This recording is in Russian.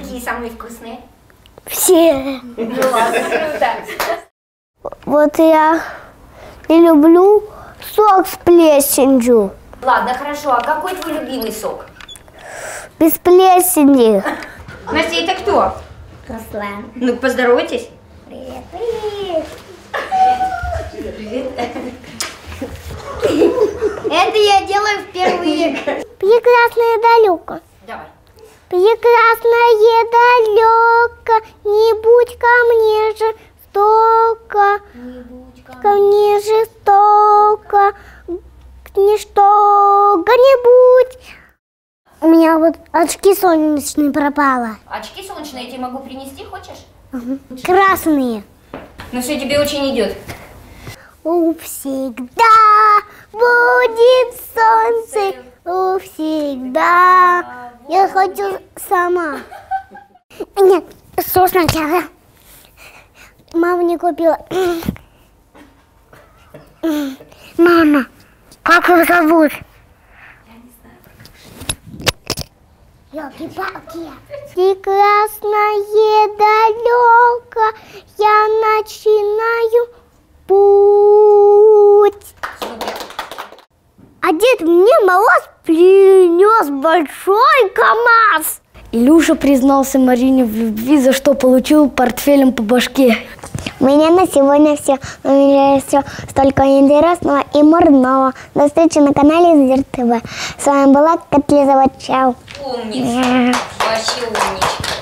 какие самые вкусные? Все. Ну ладно, круто. Вот я не люблю сок с плесенью. Ладно, хорошо, а какой твой любимый сок? Без плесени. Настя, это кто? Руслан. Ну, поздоровайтесь. Привет, привет. Это я делаю впервые. Прекрасное далеко. Давай. Прекрасное далеко, не будь ко мне жестоко, ко мне жестоко, ничто не будь. У меня вот очки солнечные пропало. Очки солнечные я тебе могу принести, хочешь? Красные. Ну все, тебе очень идет. Всегда будет солнце, всегда. Я хочу сама. Нет, что сначала? Мама не купила. Мама, как его зовут? Ёлки-палки. Прекрасное далеко, я начинаю путь. А Дед мне Мороз принес большой КамАЗ. Илюша признался Марине в любви, за что получил портфелем по башке. У меня на сегодня все. У меня все столько интересного и модного. До встречи на канале Зир ТВ. С вами была Котлизова. Чао. Умница. Вообще умничка.